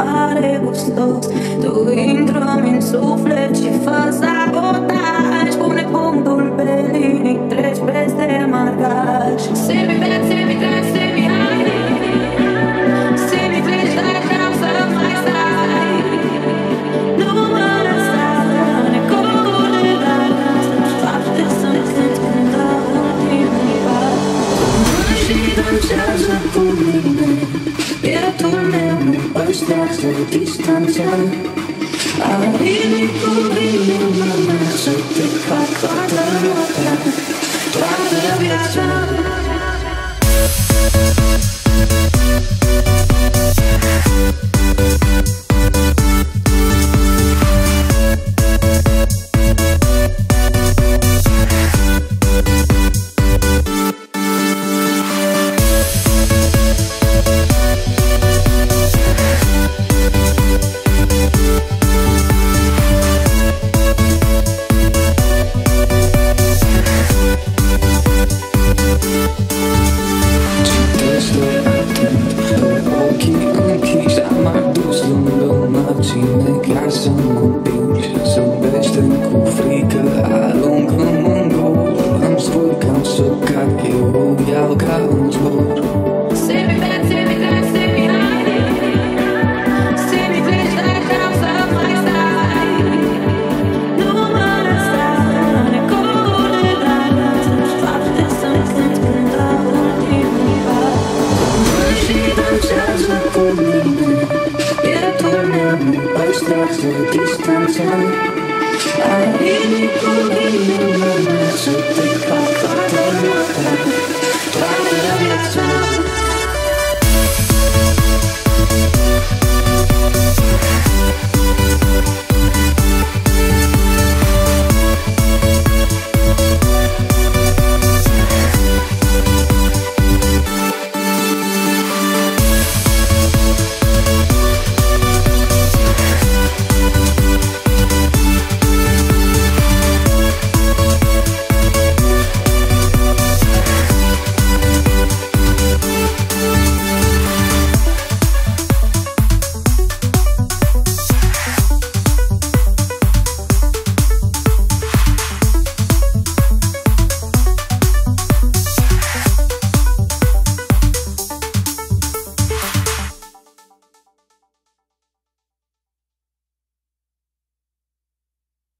pare gustos. Tu intră-mi în suflet și fă sabotaj. Pune punctul pe linii, treci peste marcaj. Semi-bad, semi-drag, semi-high, semi-treci, dar vreau să mai stai. Nu mă lăsa, necocul de glas, fapte sunt într-un ultimul pas. Mă și dansează cu mine, pieptul meu nu păstrează distanța. Alin cu inima mea să te fac toată noaptea, toată viața.